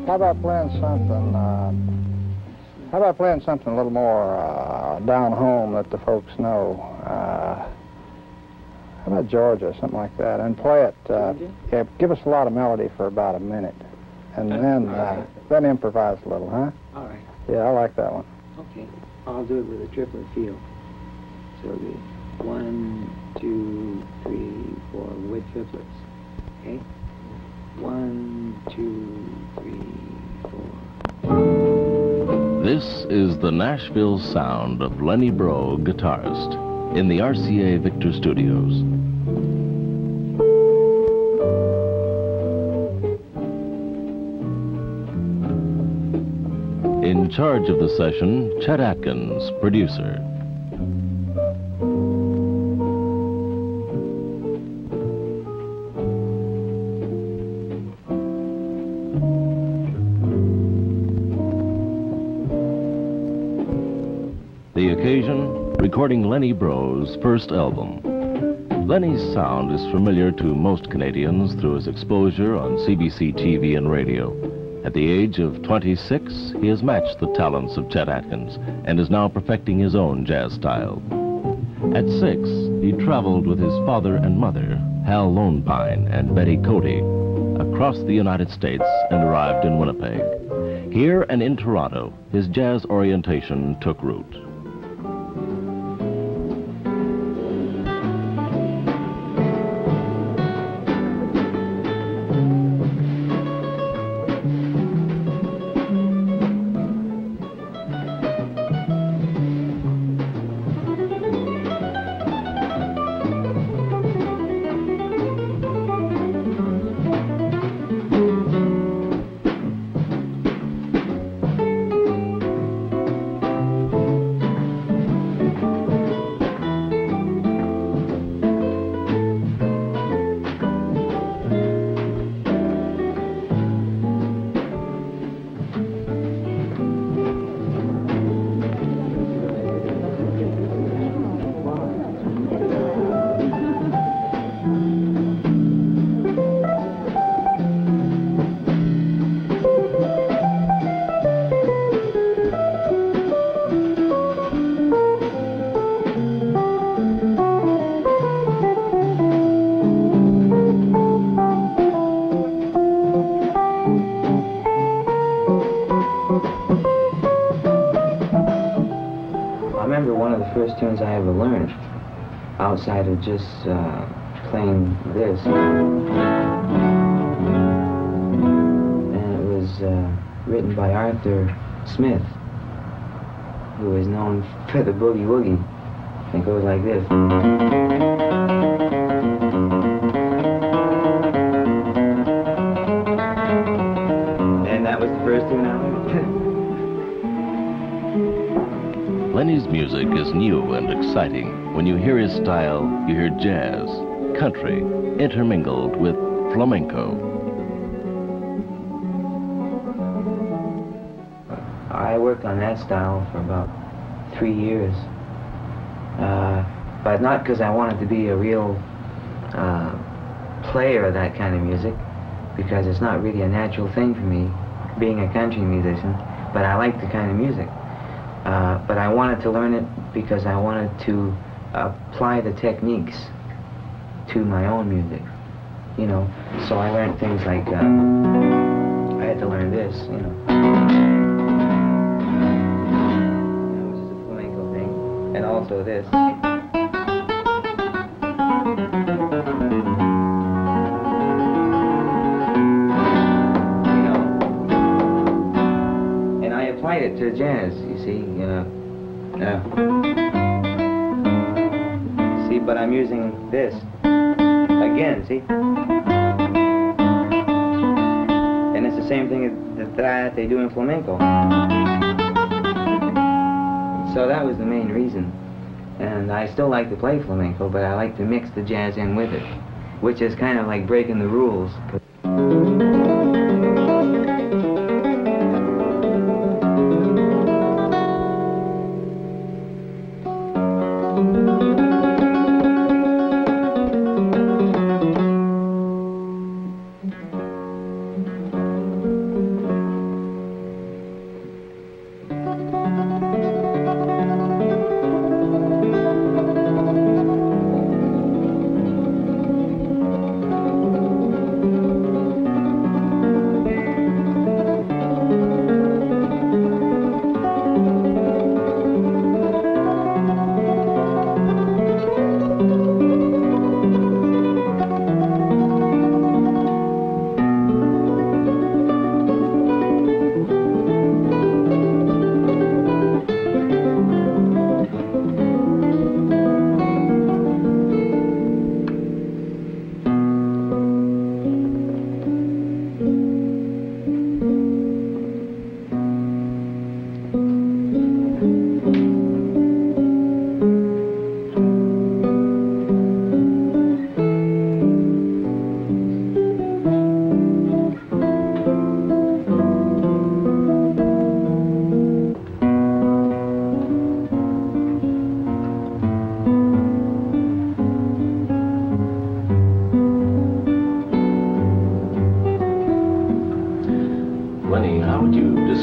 How about playing something? How about playing something a little more down home that the folks know? How about Georgia, something like that, and play it. Yeah, give us a lot of melody for about a minute, and then improvise a little, huh? All right. Yeah, I like that one. Okay, I'll do it with a triplet feel. So the 1, 2, 3, 4 with triplets. Okay. 1, 2, 3, 4. This is the Nashville sound of Lenny Breau, guitarist, in the RCA Victor Studios. In charge of the session, Chet Atkins, producer. The occasion, recording Lenny Breau's first album. Lenny's sound is familiar to most Canadians through his exposure on CBC TV and radio. At the age of 26, he has matched the talents of Chet Atkins and is now perfecting his own jazz style. At 6, he traveled with his father and mother, Hal Lone Pine and Betty Cody, across the United States and arrived in Winnipeg. Here and in Toronto, his jazz orientation took root. First tunes I ever learned, outside of just playing this, and it was written by Arthur Smith, who is known for the boogie woogie. It goes like this. And that was the first tune I learned. Lenny's music is new and exciting. When you hear his style, you hear jazz, country, intermingled with flamenco. I worked on that style for about 3 years, but not because I wanted to be a real player of that kind of music, because it's not really a natural thing for me, being a country musician, but I like the kind of music. But I wanted to learn it because I wanted to apply the techniques to my own music, you know. So I learned things like, I had to learn this, you know. That was just a flamenco thing. And also this. You know. And I applied it to jazz, you see. See, but I'm using this again, see? And it's the same thing that they do in flamenco. So that was the main reason. And I still like to play flamenco, but I like to mix the jazz in with it, which is kind of like breaking the rules.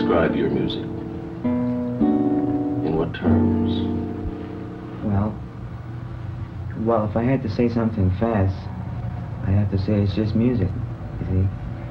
describe your music? In what terms? Well, if I had to say something fast, I have to say it's just music, you see.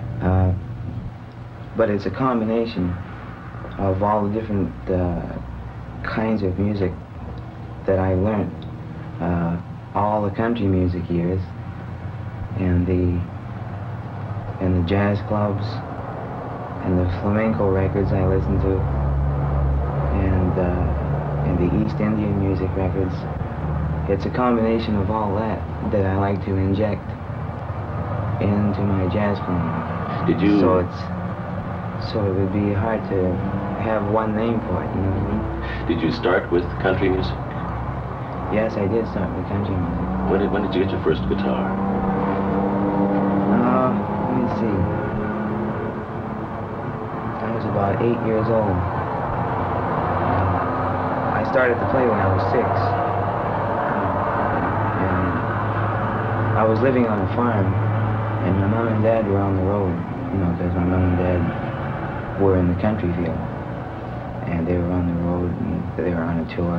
But it's a combination of all the different kinds of music that I learned. All the country music years, and the jazz clubs, and the flamenco records I listened to, and the East Indian music records. It's a combination of all that I like to inject into my jazz playing. Did you? So it would be hard to have one name for it, you know what I mean? Did you start with country music? Yes, I did start with country music. When did you get your first guitar? Let me see. I was about 8 years old. I started to play when I was 6. And I was living on a farm, and my mom and dad were on the road, you know, because my mom and dad were in the country field. And they were on the road, and they were on a tour.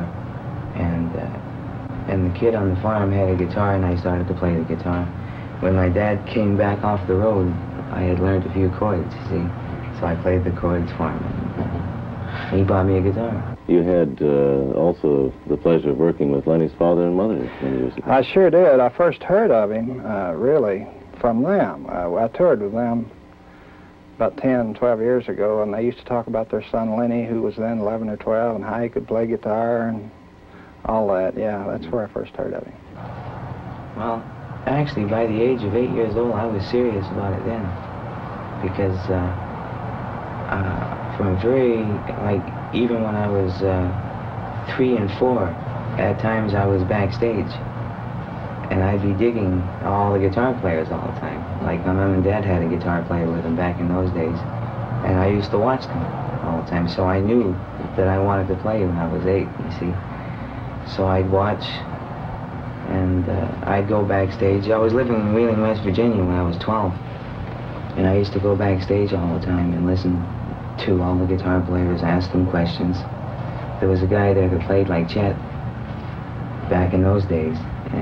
And the kid on the farm had a guitar, and I started to play the guitar. When my dad came back off the road, I had learned a few chords, you see. So I played the chords for him, and he bought me a guitar. You had also the pleasure of working with Lenny's father and mother many years ago. I sure did. I first heard of him, really, from them. I toured with them about 10, 12 years ago, and they used to talk about their son Lenny, who was then 11 or 12, and how he could play guitar and all that. Yeah, that's where I first heard of him. Well, actually, by the age of 8 years old, I was serious about it then, because from very, like, even when I was 3 and 4, at times I was backstage, and I'd be digging all the guitar players all the time. Like, my mom and dad had a guitar player with them back in those days, and I used to watch them all the time, so I knew that I wanted to play when I was 8, you see. So I'd watch, and I'd go backstage. I was living in Wheeling, West Virginia when I was 12, and I used to go backstage all the time and listen to all the guitar players, ask them questions. There was a guy there that played like Chet back in those days,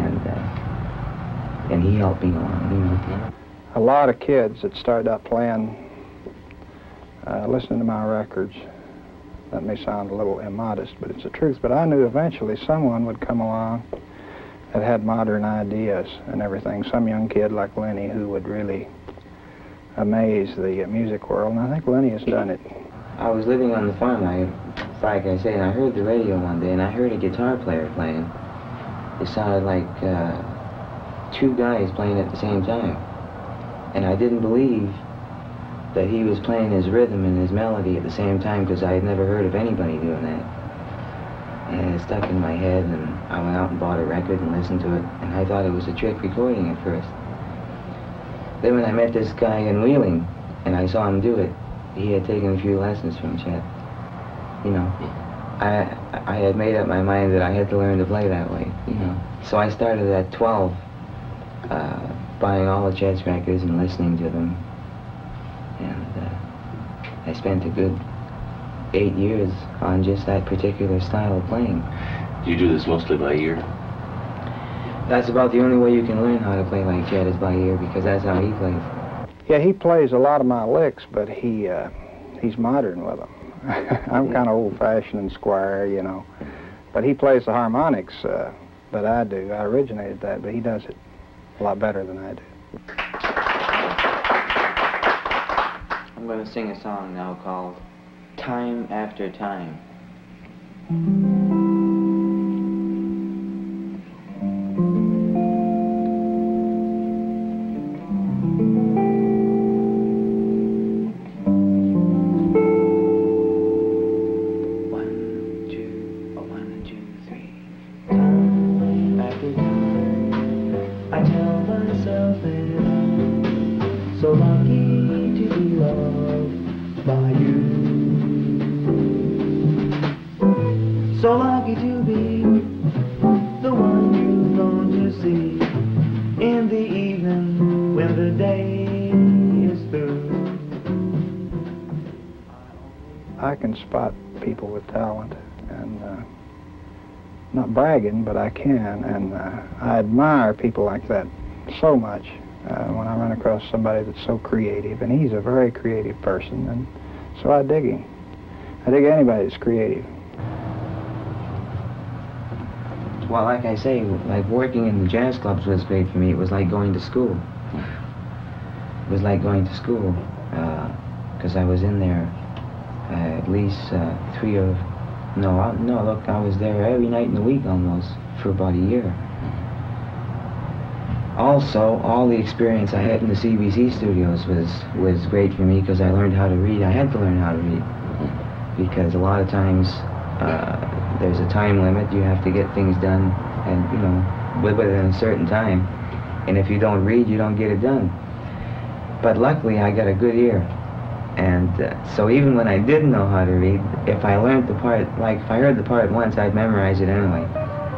and he helped me along, you know. A lot of kids that started out playing, listening to my records. That may sound a little immodest, but it's the truth. But I knew eventually someone would come along that had modern ideas and everything. Some young kid like Lenny who would really amaze the music world, and I think Lenny has done it. I was living on the farm, like I say, and I heard the radio one day, and I heard a guitar player playing. It sounded like 2 guys playing at the same time. And I didn't believe that he was playing his rhythm and his melody at the same time, because I had never heard of anybody doing that. And it stuck in my head, and I went out and bought a record and listened to it, and I thought it was a trick recording at first. Then when I met this guy in Wheeling, and I saw him do it, he had taken a few lessons from Chet. You know, I had made up my mind that I had to learn to play that way, you know. So I started at 12, buying all of Chet's records and listening to them. And I spent a good 8 years on just that particular style of playing. Do you do this mostly by ear? That's about the only way you can learn how to play like Chet, is by ear, because that's how he plays. Yeah, he plays a lot of my licks, but he's modern with them. I'm kind of old-fashioned and square, you know. But he plays the harmonics that I do. I originated that, but he does it a lot better than I do. I'm going to sing a song now called Time After Time. So lucky to be loved by you. So lucky to be the one you've gone to see in the evening when the day is through. I can spot people with talent, and not bragging, but I can, and I admire people like that so much when I run across somebody that's so creative, and he's a very creative person, and so I dig him. I dig anybody that's creative. Well, like I say, like working in the jazz clubs was great for me. It was like going to school. It was like going to school, because I was in there at least look, I was there every night in the week almost for about a year. Also, all the experience I had in the CBC studios was great for me because I learned how to read. I had to learn how to read because a lot of times there's a time limit. You have to get things done, and you know, within a certain time. And if you don't read, you don't get it done. But luckily, I got a good ear, and so even when I didn't know how to read, if I learned the part, like if I heard the part once, I'd memorize it anyway.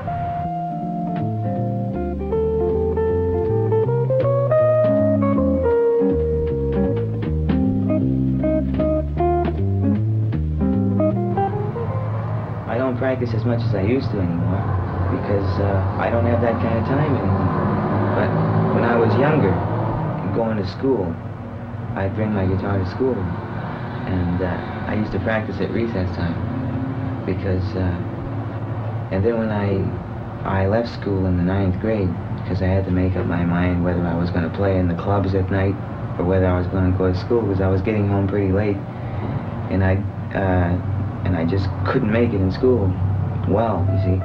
I don't practice as much as I used to anymore because I don't have that kind of time anymore. But when I was younger, going to school, I'd bring my guitar to school, and I used to practice at recess time because, and then when I left school in the 9th grade because I had to make up my mind whether I was going to play in the clubs at night or whether I was going to go to school because I was getting home pretty late, and I just couldn't make it in school well, you see.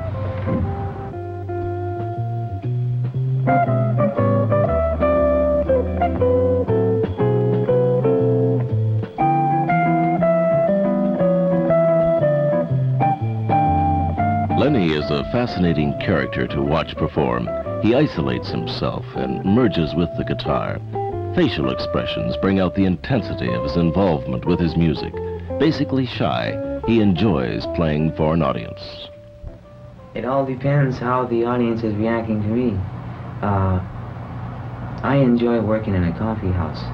Lenny is a fascinating character to watch perform. He isolates himself and merges with the guitar. Facial expressions bring out the intensity of his involvement with his music. Basically shy, he enjoys playing for an audience. It all depends how the audience is reacting to me. I enjoy working in a coffee house.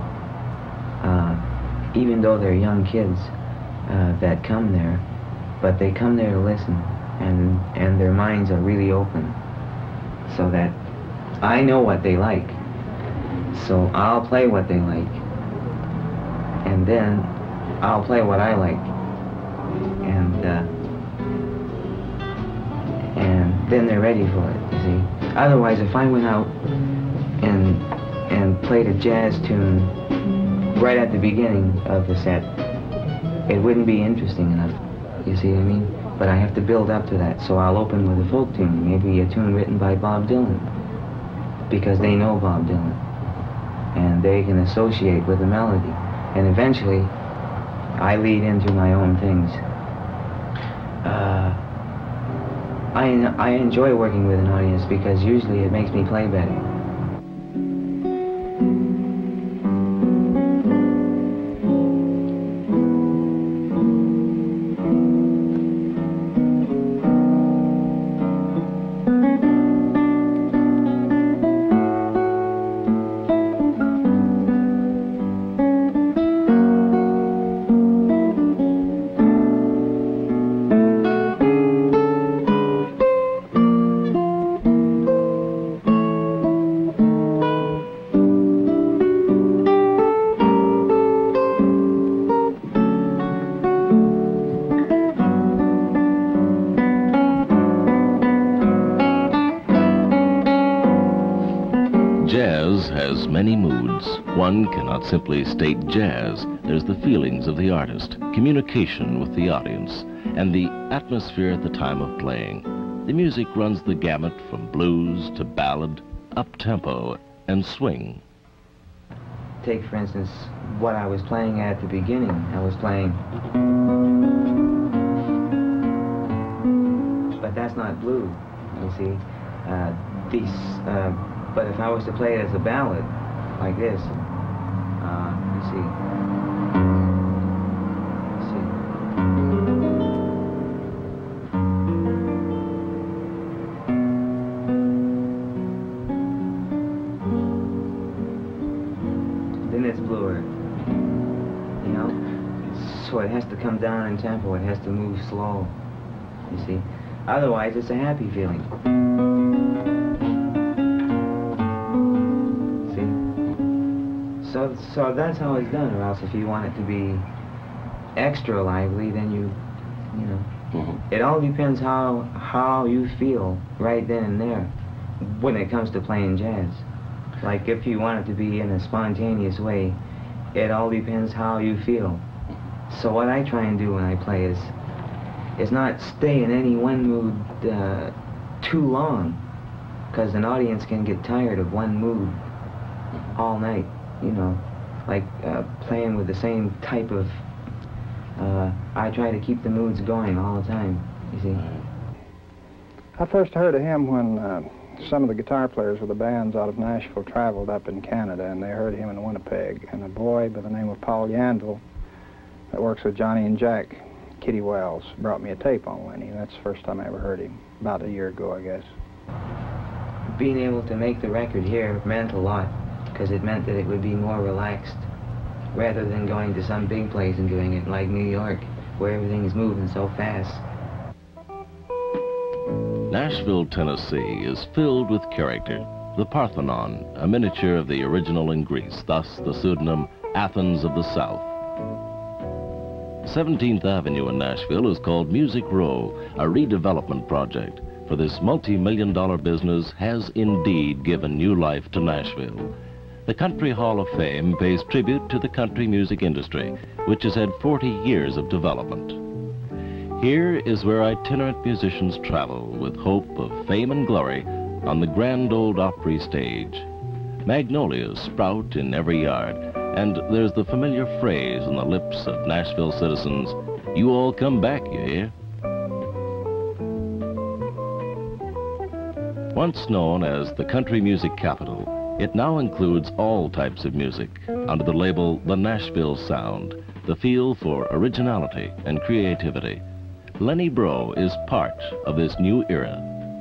Even though they're young kids that come there, but they come there to listen, and their minds are really open, so that I know what they like. So I'll play what they like, and then I'll play what I like, and then they're ready for it, you see. Otherwise, if I went out and played a jazz tune right at the beginning of the set, it wouldn't be interesting enough, you see what I mean? But I have to build up to that, so I'll open with a folk tune, maybe a tune written by Bob Dylan, because they know Bob Dylan, and they can associate with the melody, and eventually I lead into my own things. I enjoy working with an audience because usually it makes me play better. Jazz has many moods. One cannot simply state jazz. There's the feelings of the artist, communication with the audience, and the atmosphere at the time of playing. The music runs the gamut from blues to ballad, up-tempo, and swing. Take, for instance, what I was playing at the beginning. I was playing, but that's not blues, you see. But if I was to play it as a ballad, like this, you see. Then it's bluer, you know? So it has to come down in tempo, it has to move slow, you see. Otherwise, it's a happy feeling. See? So that's how it's done, or else if you want it to be extra lively, then you know. Mm-hmm. It all depends how you feel right then and there when it comes to playing jazz. Like if you want it to be in a spontaneous way, it all depends how you feel. So what I try and do when I play is not stay in any one mood too long, because an audience can get tired of one mood all night, you know, like playing with the same type of, I try to keep the moods going all the time, you see. I first heard of him when some of the guitar players with the bands out of Nashville traveled up in Canada, and they heard him in Winnipeg, and a boy by the name of Paul Yanville that works with Johnny and Jack, Kitty Wells, brought me a tape on Lenny. That's the first time I ever heard him, about a year ago, I guess. Being able to make the record here meant a lot, because it meant that it would be more relaxed, rather than going to some big place and doing it like New York, where everything is moving so fast. Nashville, Tennessee is filled with character. The Parthenon, a miniature of the original in Greece, thus the pseudonym Athens of the South. 17th Avenue in Nashville is called Music Row, a redevelopment project, for this multi-million-dollar business has indeed given new life to Nashville. The Country Hall of Fame pays tribute to the country music industry, which has had 40 years of development. Here is where itinerant musicians travel with hope of fame and glory on the grand old Opry stage. Magnolias sprout in every yard, and there's the familiar phrase on the lips of Nashville citizens, "You all come back, you hear?" Once known as the country music capital, it now includes all types of music under the label The Nashville Sound, the feel for originality and creativity. Lenny Breau is part of this new era.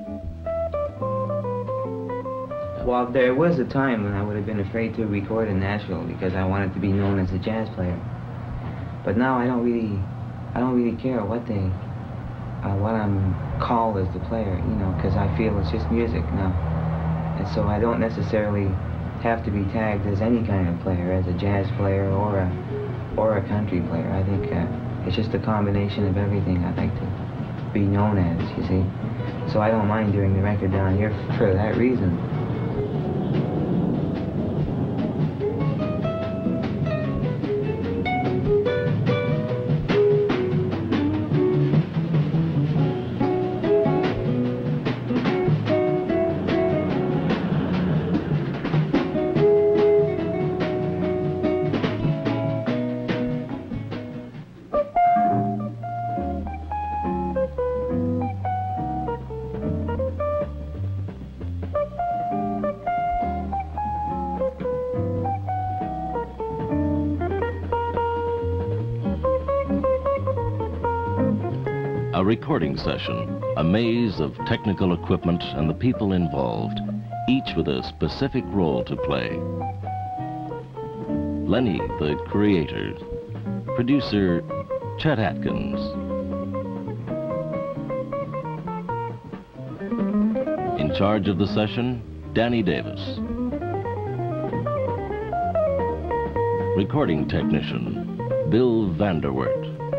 Well, there was a time when I would have been afraid to record in Nashville because I wanted to be known as a jazz player. But now I don't really care what I'm called as the player, you know, because I feel it's just music now. And so I don't necessarily have to be tagged as any kind of player, as a jazz player or a country player. I think it's just a combination of everything I'd like to be known as, you see. So I don't mind doing the record down here for that reason. A recording session, a maze of technical equipment and the people involved, each with a specific role to play. Lenny, the creator. Producer, Chet Atkins. In charge of the session, Danny Davis. Recording technician, Bill Vanderwert.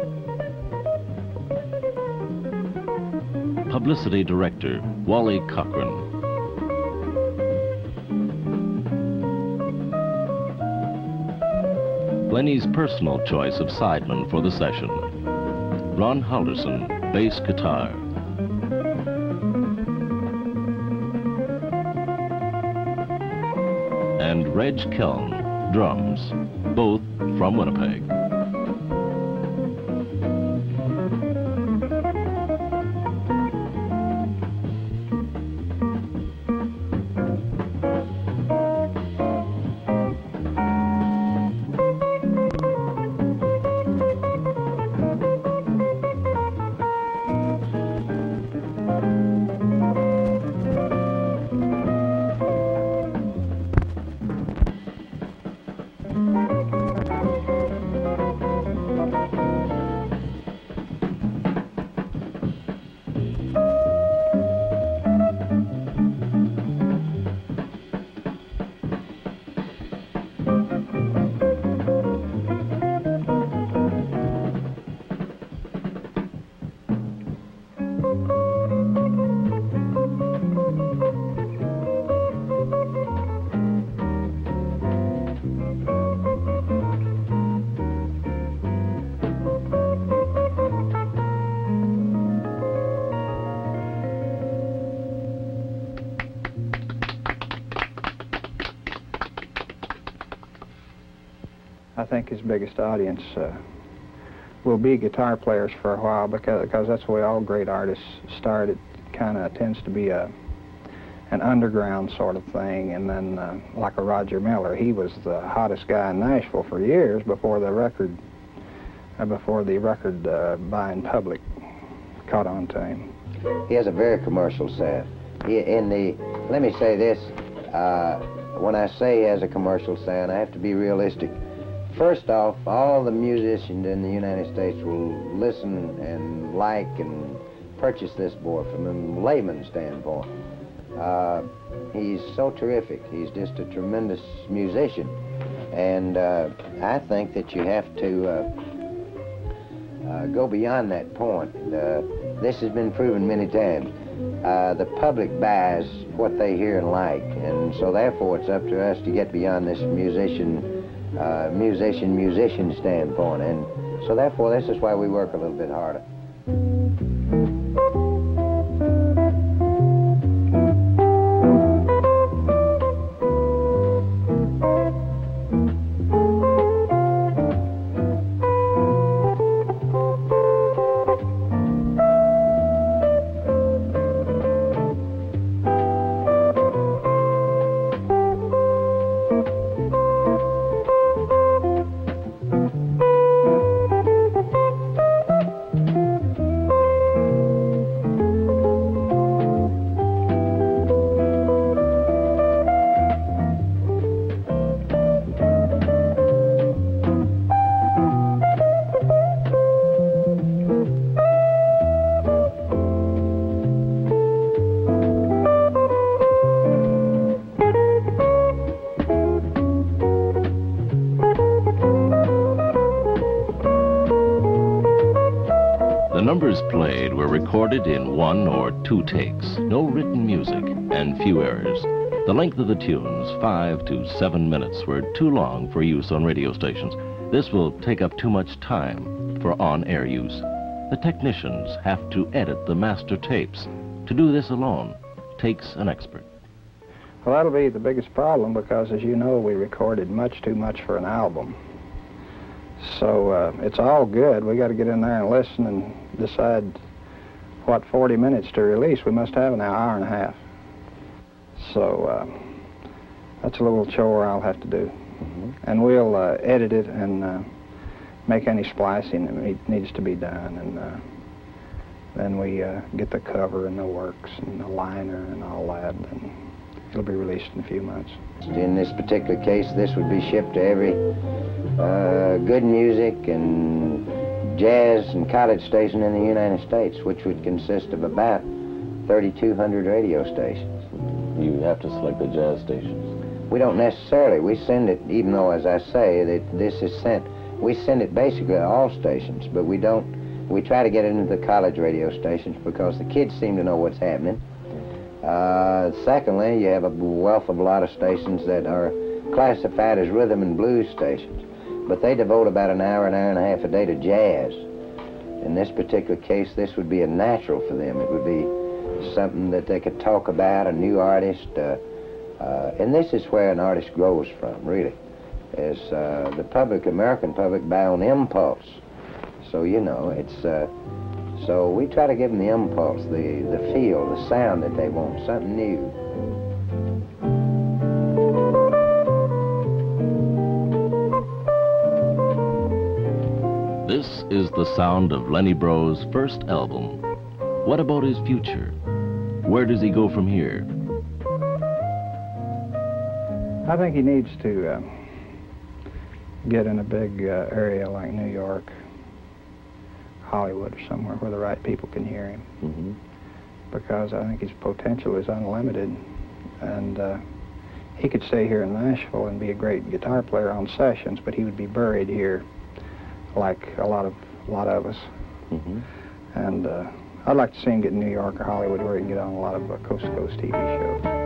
Publicity Director, Wally Cochran. Lenny's personal choice of sideman for the session, Ron Halderson, bass guitar. And Reg Keln, drums, both from Winnipeg. I think his biggest audience will be guitar players for a while, because that's the way all great artists start. It kind of tends to be an underground sort of thing, and then like a Roger Miller, he was the hottest guy in Nashville for years before the record buying public caught on to him. He has a very commercial sound. Let me say this, when I say he has a commercial sound, I have to be realistic. First off, all the musicians in the United States will listen and like and purchase this boy from a layman's standpoint. He's so terrific. He's just a tremendous musician. And I think that you have to go beyond that point. This has been proven many times. The public buys what they hear and like, and so therefore it's up to us to get beyond this musician standpoint, and so therefore this is why we work a little bit harder. The numbers played were recorded in 1 or 2 takes, no written music, and few errors. The length of the tunes, 5 to 7 minutes, were too long for use on radio stations. This will take up too much time for on-air use. The technicians have to edit the master tapes. To do this alone takes an expert. Well, that'll be the biggest problem, because, as you know, we recorded much too much for an album. So it's all good. We got to get in there and listen and decide what 40 minutes to release. We must have an hour and a half. So that's a little chore I'll have to do. And we'll edit it and make any splicing that needs to be done. And then we get the cover and the works and the liner and all that. And it'll be released in a few months. In this particular case, this would be shipped to every good music and jazz and college station in the United States, which would consist of about 3,200 radio stations. You have to select the jazz stations. We don't necessarily. We send it, even though, as I say, that this is sent, we send it basically to all stations, but we try to get it into the college radio stations because the kids seem to know what's happening. Secondly, you have a wealth of a lot of stations that are classified as rhythm and blues stations, but they devote about an hour and a half a day to jazz. In this particular case, this would be a natural for them. It would be something that they could talk about, a new artist, and this is where an artist grows from, really, is the public, American public, buy on impulse. So, you know, it's, so we try to give them the impulse, the feel, the sound that they want, something new. This is the sound of Lenny Breau's first album. What about his future? Where does he go from here? I think he needs to get in a big area like New York, Hollywood, or somewhere where the right people can hear him. Because I think his potential is unlimited, and he could stay here in Nashville and be a great guitar player on sessions, but he would be buried here like a lot of us. And I'd like to see him get in New York or Hollywood, where he can get on a lot of coast-to-coast TV shows.